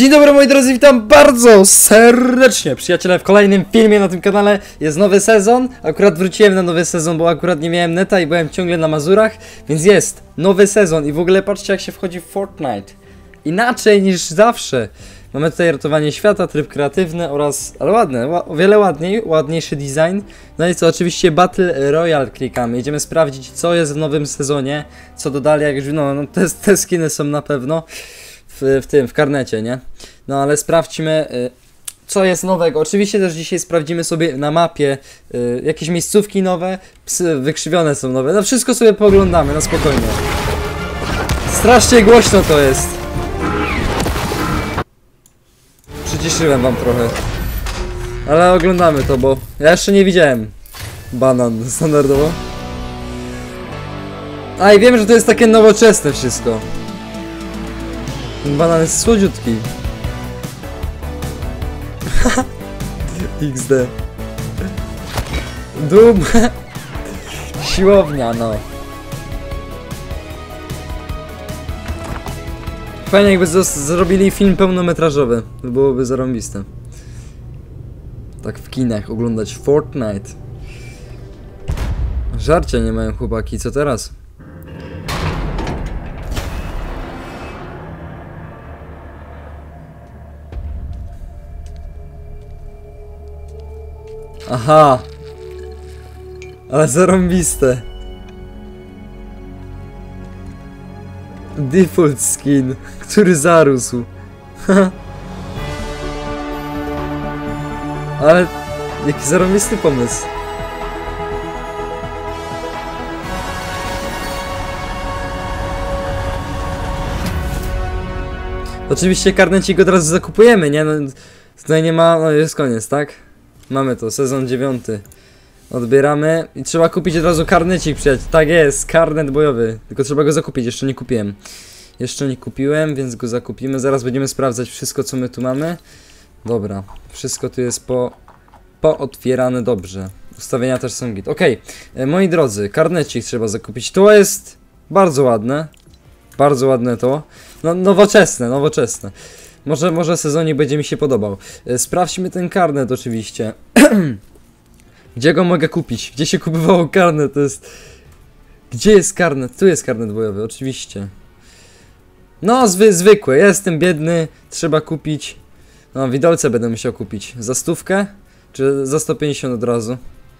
Dzień dobry moi drodzy, witam bardzo serdecznie przyjaciele w kolejnym filmie na tym kanale. Jest nowy sezon, akurat wróciłem na nowy sezon, bo akurat nie miałem neta i byłem ciągle na Mazurach. Więc jest nowy sezon i w ogóle patrzcie jak się wchodzi w Fortnite. Inaczej niż zawsze. Mamy tutaj ratowanie świata, tryb kreatywny oraz, ale ładne, o wiele ładniejszy design. No i co, oczywiście Battle Royale klikamy. Idziemy sprawdzić co jest w nowym sezonie, co dodali, jak już, no te skiny są na pewno w karnecie, nie? No ale sprawdźmy co jest nowego. Oczywiście też dzisiaj sprawdzimy sobie na mapie jakieś miejscówki nowe, wykrzywione są nowe. No wszystko sobie pooglądamy, na spokojnie. Strasznie głośno to jest. Przyciszyłem wam trochę. Ale oglądamy to, bo ja jeszcze nie widziałem. Banan standardowo. A i wiem, że to jest takie nowoczesne wszystko. Ten banan jest słodziutki. XD. Dum. Siłownia, no. Fajnie jakby zrobili film pełnometrażowy. To byłoby zarąbiste. Tak w kinach oglądać Fortnite. Żarcia nie mają chłopaki, co teraz? Aha. Ale zarąbiste. Default skin, który zarósł. Ale jaki zarąbisty pomysł. Oczywiście karnecik od razu zakupujemy, nie? No, tutaj nie ma, no jest koniec, tak? Mamy to, sezon 9. Odbieramy i trzeba kupić od razu karnecik, przyjaciół. Tak jest, karnet bojowy. Tylko trzeba go zakupić, jeszcze nie kupiłem. Jeszcze nie kupiłem, więc go zakupimy. Zaraz będziemy sprawdzać wszystko, co my tu mamy. Dobra, wszystko tu jest pootwierane dobrze. Ustawienia też są git. Okej, moi drodzy, karnecik trzeba zakupić. To jest bardzo ładne. Bardzo ładne to. No, nowoczesne. Może sezonik będzie mi się podobał. Sprawdźmy ten karnet oczywiście. Gdzie go mogę kupić? Gdzie się kupowało karnet? To jest... Gdzie jest karnet? Tu jest karnet bojowy, oczywiście. No, zwykły. Jestem biedny. Trzeba kupić... No, widelce będę musiał kupić. Za 100? Czy za 150 od razu?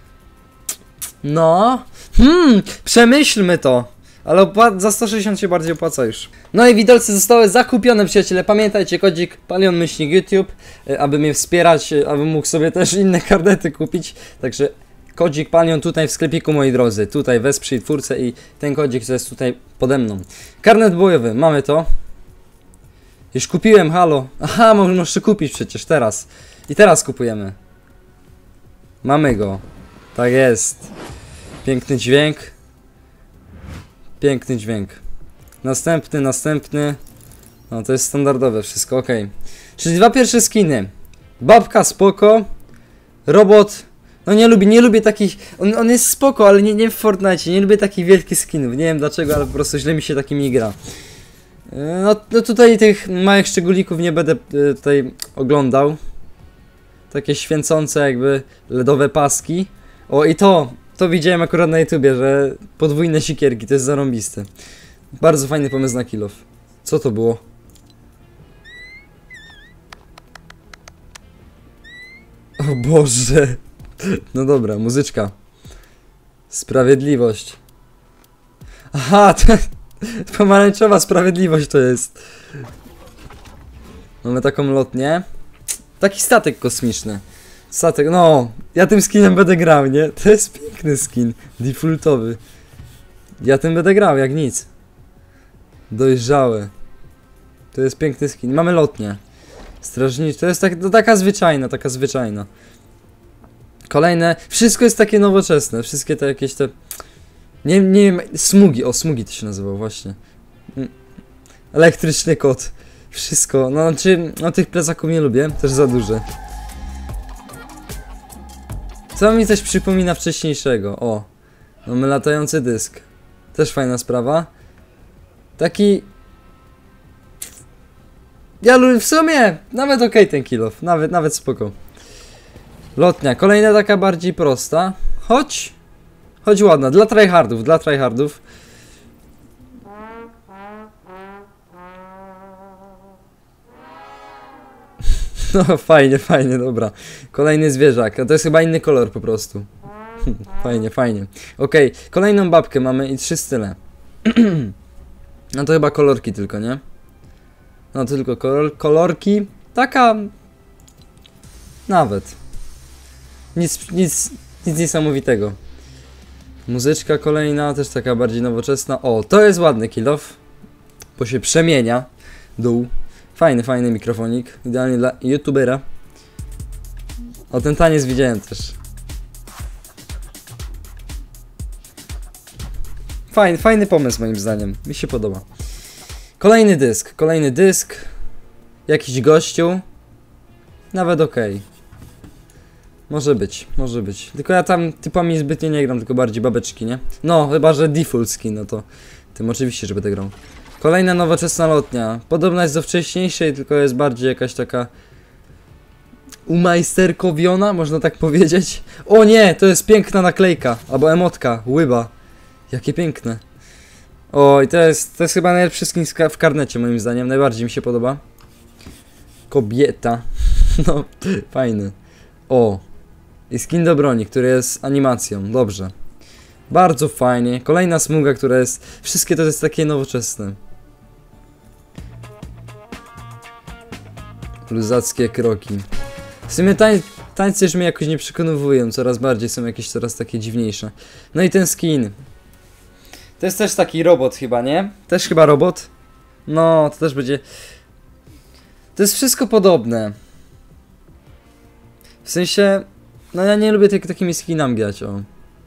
No... Przemyślmy to. Ale za 160 się bardziej opłaca już. No i widelce zostały zakupione, przyjaciele. Pamiętajcie, kodzik Palion_YouTube, aby mnie wspierać, aby mógł sobie też inne karnety kupić. Także kodzik Palion tutaj w sklepiku, moi drodzy. Tutaj wesprzyj twórcę i ten kodzik, co jest tutaj pode mną. Karnet bojowy, mamy to. Już kupiłem, halo. Aha, muszę kupić przecież teraz. I teraz kupujemy. Mamy go. Tak jest. Piękny dźwięk. Piękny dźwięk. Następny. No to jest standardowe wszystko, ok. Czyli dwa pierwsze skiny. Babka spoko. Robot. No nie lubię takich. On jest spoko, ale nie w Fortnite. Nie lubię takich wielkich skinów. Nie wiem dlaczego, ale po prostu źle mi się takimi gra. No tutaj tych małych szczególików nie będę tutaj oglądał. Takie święcące jakby LEDowe paski. O i to widziałem akurat na YouTubie, że podwójne sikierki, to jest zarąbiste. Bardzo fajny pomysł na kill off. Co to było? O Boże. No dobra, muzyczka. Sprawiedliwość. Aha, to pomarańczowa sprawiedliwość to jest. Mamy taką lotnię. Taki statek kosmiczny. Statek, no, ja tym skinem będę grał, nie? To jest piękny skin, defaultowy. Ja tym będę grał, jak nic. Dojrzałe. To jest piękny skin. Mamy lotnię. Strażnicz, to jest taka zwyczajna. Kolejne, wszystko jest takie nowoczesne, wszystkie te jakieś te... Nie wiem, smugi, smugi to się nazywa właśnie. Elektryczny kot. Wszystko, no znaczy, tych plecaków nie lubię, też za duże. Co mi coś przypomina wcześniejszego? O, mamy latający dysk. Też fajna sprawa. Taki Ja lubię w sumie, nawet okej ten kill off, nawet spoko. Lotnia, kolejna taka bardziej prosta. Choć ładna, dla tryhardów. No fajnie, dobra. Kolejny zwierzak, a to jest chyba inny kolor po prostu. Fajnie. Okej, kolejną babkę mamy i 3 style. No to chyba kolorki tylko, nie? No to tylko kolorki. Taka... Nawet. Nic niesamowitego. Muzyczka kolejna, też taka bardziej nowoczesna. O, to jest ładny kill off, bo się przemienia. Dół. Fajny mikrofonik. Idealnie dla youtubera. O, ten taniec widziałem też. Fajny pomysł moim zdaniem. Mi się podoba. Kolejny dysk. Jakiś gościu. Nawet okej. Może być. Tylko ja tam typami zbytnio nie gram, tylko bardziej babeczki, nie? No, chyba że default skin, no to tym oczywiście, że będę grał. Kolejna nowoczesna lotnia. Podobna jest do wcześniejszej, tylko jest bardziej jakaś taka umajsterkowiona, można tak powiedzieć. O nie, to jest piękna naklejka, albo emotka, łyba. Jakie piękne. O, i to jest chyba najlepszy skin w karnecie moim zdaniem, najbardziej mi się podoba. Kobieta. No, fajny. O. I skin do broni, który jest animacją, dobrze. Bardzo fajnie. Kolejna smuga, która jest... Wszystkie to jest takie nowoczesne. Luzackie kroki. W sumie tańce już mnie jakoś nie przekonywują, coraz bardziej są jakieś coraz takie dziwniejsze. No i ten skin. To jest też taki robot chyba, nie? Też chyba robot? No, to też będzie... To jest wszystko podobne. W sensie... No ja nie lubię takimi skinami grać, o.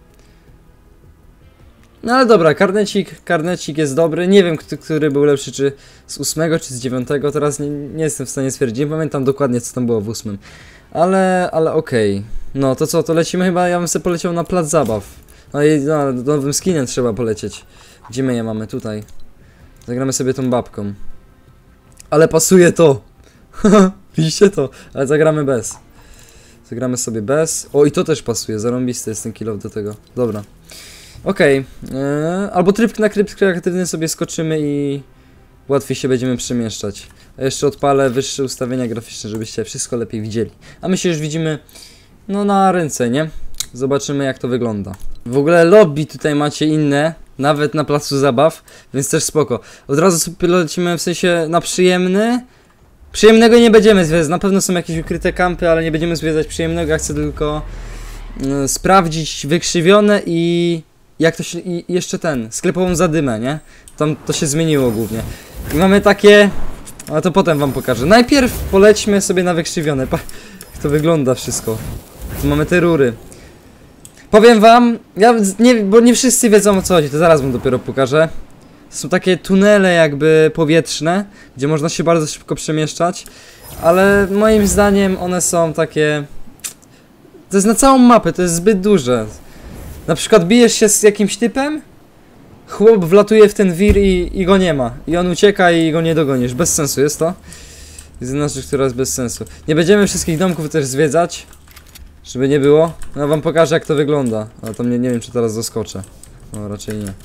No ale dobra, karnecik jest dobry. Nie wiem, który był lepszy, czy z 8 czy z 9. Teraz nie jestem w stanie stwierdzić. Nie pamiętam dokładnie, co tam było w 8. Ale okej. No to co, to lecimy chyba, ja bym sobie poleciał na plac zabaw. No i no, nowym skinem trzeba polecieć. Gdzie my je mamy? Tutaj. Zagramy sobie tą babką. Ale pasuje to. Widzicie to? Ale zagramy bez. Zagramy sobie bez. O, i to też pasuje. Zarąbisty jest ten kill off do tego. Dobra. Okej. Albo tryb na tryb kreatywny sobie skoczymy i łatwiej się będziemy przemieszczać. A jeszcze odpalę wyższe ustawienia graficzne, żebyście wszystko lepiej widzieli. A my się już widzimy no na ręce, nie? Zobaczymy, jak to wygląda. W ogóle lobby tutaj macie inne, nawet na placu zabaw, więc też spoko. Od razu sobie lecimy w sensie na przyjemny. Przyjemnego nie będziemy zwiedzać, na pewno są jakieś ukryte kampy, ale nie będziemy zwiedzać przyjemnego, ja chcę tylko sprawdzić wykrzywione i jak to się, i jeszcze sklepową zadymę, nie? Tam to się zmieniło głównie. I mamy takie, ale to potem wam pokażę. Najpierw polećmy sobie na wykrzywione, jak to wygląda wszystko. Tu mamy te rury. Powiem wam, bo nie wszyscy wiedzą, o co chodzi, to zaraz wam dopiero pokażę. Są takie tunele jakby powietrzne, gdzie można się bardzo szybko przemieszczać, ale moim zdaniem one są takie... To jest na całą mapę, to jest zbyt duże. Na przykład bijesz się z jakimś typem, chłop wlatuje w ten wir i go nie ma. I on ucieka i go nie dogonisz. Bez sensu jest to. Jest jedna rzecz, która jest bez sensu. Nie będziemy wszystkich domków też zwiedzać, żeby nie było. No wam pokażę, jak to wygląda. Ale to mnie nie wiem, czy teraz zaskoczę. No raczej nie.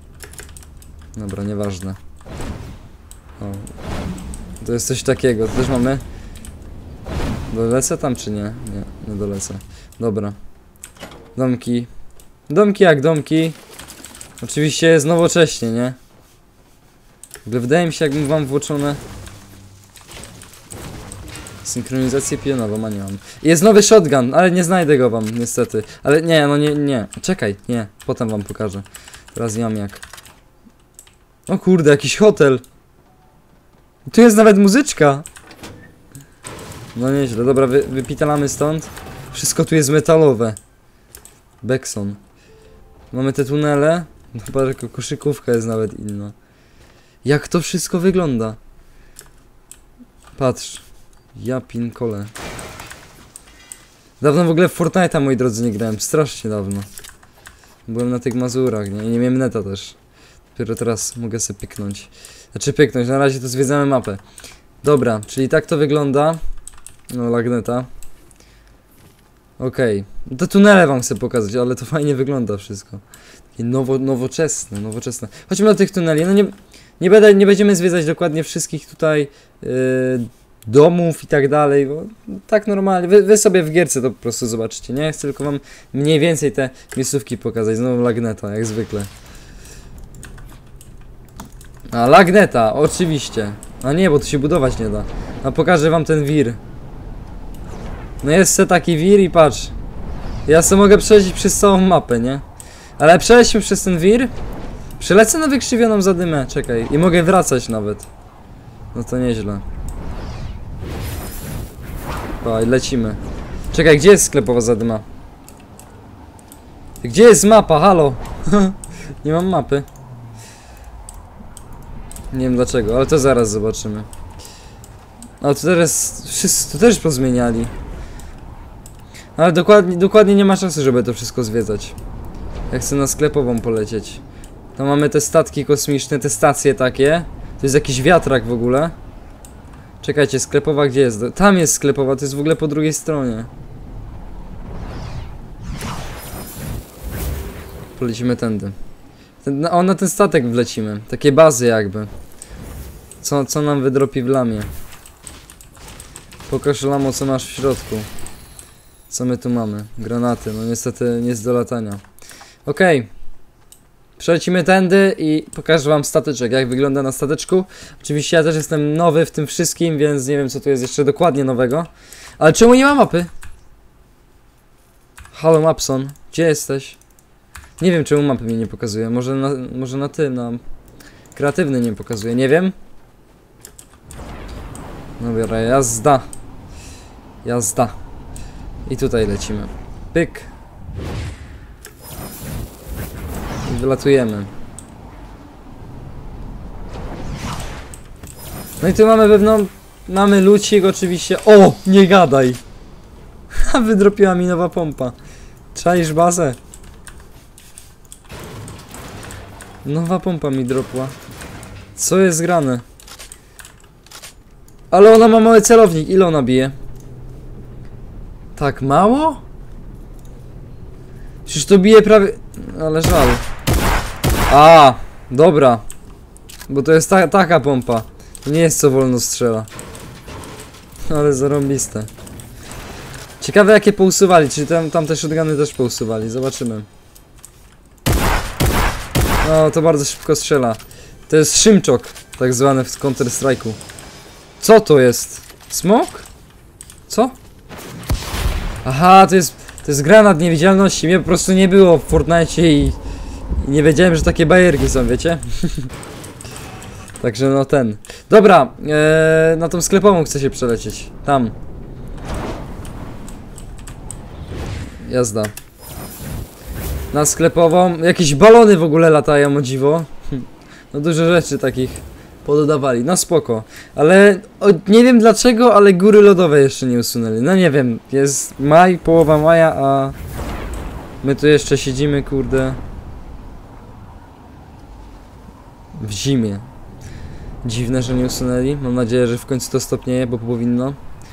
Dobra, nieważne. O. To jest coś takiego, też mamy. Dolecę tam czy nie? Nie, nie dolecę. Dobra. Domki. Domki jak domki. Oczywiście jest nowocześnie, nie? Wydaje mi się, jakbym wam włączone synchronizację pionową, a nie mam. Jest nowy shotgun, ale nie znajdę go wam niestety. Ale nie, no nie. Czekaj, nie. Potem wam pokażę. Teraz jam jak. O kurde, jakiś hotel. Tu jest nawet muzyczka. No nieźle, dobra, wypitalamy stąd. Wszystko tu jest metalowe. Bekson. Mamy te tunele. Chyba tylko koszykówka jest nawet inna. Jak to wszystko wygląda? Patrz. Ja pinkole. Dawno w ogóle w Fortnite'a, moi drodzy, nie grałem. Strasznie dawno. Byłem na tych Mazurach, nie? I nie miałem neta też. Dopiero teraz mogę sobie pyknąć. Znaczy pyknąć, na razie to zwiedzamy mapę. Dobra, czyli tak to wygląda. No, lagneta. Okej. Te tunele wam chcę pokazać, ale to fajnie wygląda wszystko. Takie nowoczesne. Chodźmy do tych tuneli. No nie będziemy zwiedzać dokładnie wszystkich tutaj domów i tak dalej, bo tak normalnie. Wy sobie w gierce to po prostu zobaczycie, nie? Chcę tylko wam mniej więcej te miejscówki pokazać. Znowu lagneta, jak zwykle. A, lagneta, oczywiście. A nie, bo tu się budować nie da. A pokażę wam ten wir. No jest se taki wir i patrz. Ja sobie mogę przelecieć przez całą mapę, nie? Ale przelećmy przez ten wir. Przelecę na wykrzywioną zadymę, czekaj. I mogę wracać nawet. No to nieźle. O, i lecimy. Czekaj, gdzie jest sklepowa zadyma? Gdzie jest mapa? Halo? Nie mam mapy. Nie wiem dlaczego, ale to zaraz zobaczymy. A to teraz wszyscy to też pozmieniali. Ale dokładnie nie ma czasu, żeby to wszystko zwiedzać. Ja chcę na sklepową polecieć. Tam mamy te statki kosmiczne, te stacje takie. To jest jakiś wiatrak w ogóle. Czekajcie, sklepowa gdzie jest? Tam jest sklepowa, to jest w ogóle po drugiej stronie. Polecimy tędy. Na ten statek wlecimy. Takie bazy jakby. Co nam wydropi w lamie? Pokaż lamo, co masz w środku. Co my tu mamy? Granaty, no niestety nie jest do latania. Okej. Przelecimy tędy i pokażę wam stateczek, jak wygląda na stateczku. Oczywiście ja też jestem nowy w tym wszystkim, więc nie wiem co tu jest jeszcze dokładnie nowego. Ale czemu nie ma mapy? Halo Mapson, gdzie jesteś? Nie wiem czemu mapy mi nie pokazuje, może na kreatywny nie pokazuje, nie wiem. Dobra, jazda. Jazda. I tutaj lecimy. Pyk. I wylatujemy. No i tu mamy lucik oczywiście. O! Nie gadaj! Ha, wydropiła mi nowa pompa. Czaisz bazę? Nowa pompa mi dropła. Co jest grane? Ale ona ma mały celownik. Ile ona bije? Tak mało? Przecież to bije prawie... Ale żal. A, dobra. Bo to jest taka pompa. To nie jest co wolno strzela. Ale zarąbiste. Ciekawe jakie pousuwali. Czy tam te shotguny też pousuwali. Zobaczymy. No, to bardzo szybko strzela. To jest szymczok, tak zwany w Counter Strike'u. Co to jest? Smok? Co? Aha, to jest granat niewidzialności. Mnie po prostu nie było w Fortnite i nie wiedziałem, że takie bajerki są, wiecie? Także no ten. Dobra, na tą sklepową chcę się przelecieć. Tam. Jazda. Na sklepową. Jakieś balony w ogóle latają, o dziwo. No dużo rzeczy takich pododawali. No spoko. Ale nie wiem dlaczego, ale góry lodowe jeszcze nie usunęli. No nie wiem. Jest maj, połowa maja, a my tu jeszcze siedzimy, kurde. W zimie. Dziwne, że nie usunęli. Mam nadzieję, że w końcu to stopnieje, bo powinno.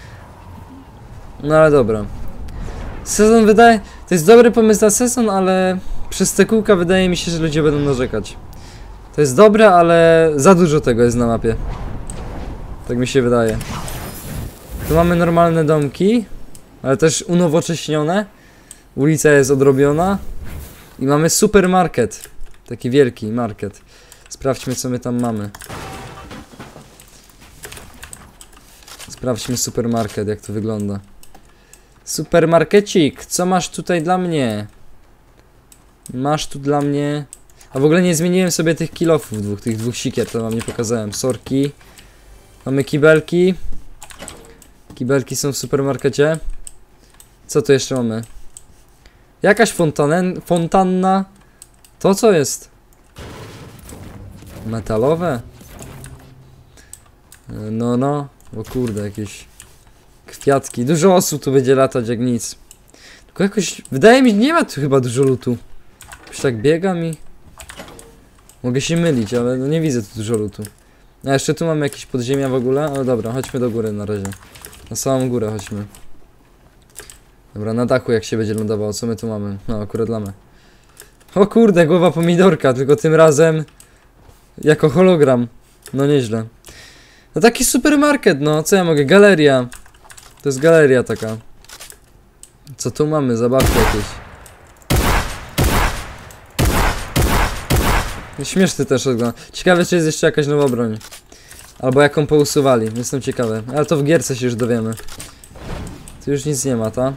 No ale dobra. Sezon wydaje... To jest dobry pomysł na sezon, ale przez te kółka wydaje mi się, że ludzie będą narzekać. To jest dobre, ale za dużo tego jest na mapie. Tak mi się wydaje. Tu mamy normalne domki, ale też unowocześnione. Ulica jest odrobiona. I mamy supermarket. Taki wielki market. Sprawdźmy co my tam mamy. Sprawdźmy supermarket, jak to wygląda. Supermarkecik, co masz tutaj dla mnie? Masz tu dla mnie... A w ogóle nie zmieniłem sobie tych kilofów tych dwóch sikier, to wam nie pokazałem. Sorki. Mamy kibelki. Kibelki są w supermarkecie. Co tu jeszcze mamy? Jakaś fontanna. To co jest? Metalowe? No. O kurde, jakieś kwiatki. Dużo osób tu będzie latać jak nic. Tylko jakoś... Wydaje mi się, nie ma tu chyba dużo lutu. Już tak biegam i... Mogę się mylić, ale no nie widzę tu dużo lutu. A jeszcze tu mamy jakieś podziemia w ogóle, ale dobra, chodźmy do góry na razie. Na samą górę chodźmy. Dobra, na dachu jak się będzie lądowało, co my tu mamy? No, akurat lamy. O kurde, głowa pomidorka, tylko tym razem jako hologram. No nieźle. No taki supermarket, no, co ja mogę? Galeria. To jest galeria taka. Co tu mamy? Zabawki jakieś. Śmieszny też odgląd. Ciekawe, czy jest jeszcze jakaś nowa broń. Albo jaką pousuwali. Jestem ciekawy. Ale to w gierce się już dowiemy. Tu już nic nie ma, ta?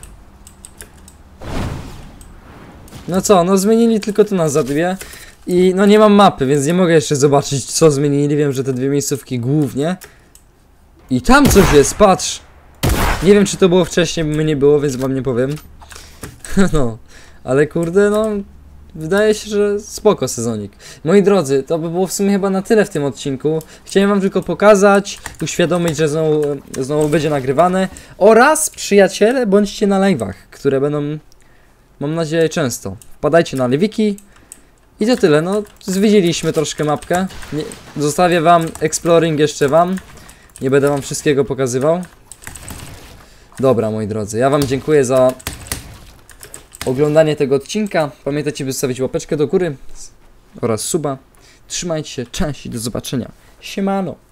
No co, no zmienili tylko tu nas za dwie. I no nie mam mapy, więc nie mogę jeszcze zobaczyć, co zmienili. Wiem, że te dwie miejscówki głównie. I tam coś jest, patrz! Nie wiem, czy to było wcześniej, bo mnie nie było, więc wam nie powiem. No, ale kurde, no... Wydaje się, że spoko sezonik. Moi drodzy, to by było w sumie chyba na tyle w tym odcinku. Chciałem wam tylko pokazać, uświadomić, że znowu będzie nagrywane. Oraz, przyjaciele, bądźcie na live'ach, które będą, mam nadzieję, często. Wpadajcie na live'iki. I to tyle, no, zwiedziliśmy troszkę mapkę. Zostawię wam exploring jeszcze wam. Nie będę wam wszystkiego pokazywał. Dobra, moi drodzy, ja wam dziękuję za oglądanie tego odcinka. Pamiętajcie, by zostawić łapeczkę do góry oraz suba. Trzymajcie się, cześć i do zobaczenia. Siemano.